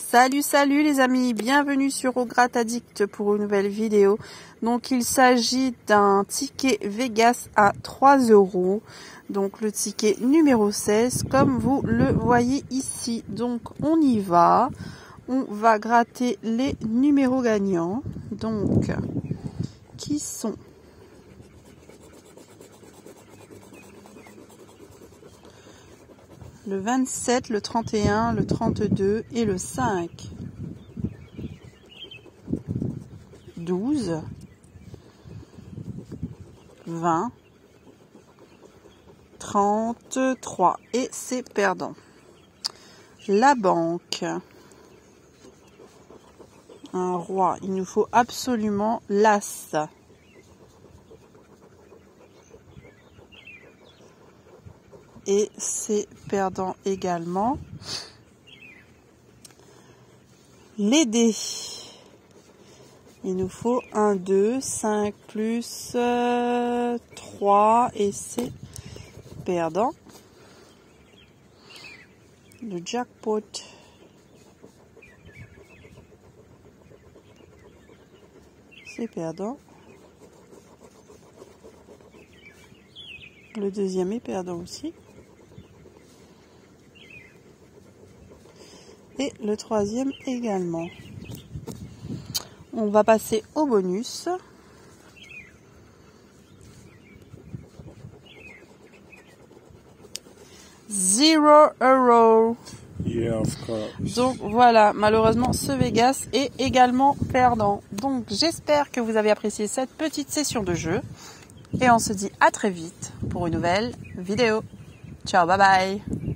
Salut les amis, bienvenue sur Au Gratte Addict pour une nouvelle vidéo. Donc il s'agit d'un ticket Vegas à 3 €. Donc le ticket numéro 16 comme vous le voyez ici. Donc on y va. On va gratter les numéros gagnants. Donc qui sont le 27, le 31, le 32 et le 5. 12, 20, 33 et c'est perdant. La banque. Un roi. Il nous faut absolument l'as. Et c'est perdant également. Les dés. Il nous faut 1, 2, 5 plus 3 et c'est perdant. Le jackpot. C'est perdant. Le deuxième est perdant aussi. Et le troisième également. On va passer au bonus. €0. Yeah, of course. Donc voilà, malheureusement ce Vegas est également perdant. Donc j'espère que vous avez apprécié cette petite session de jeu. Et on se dit à très vite pour une nouvelle vidéo. Ciao, bye bye.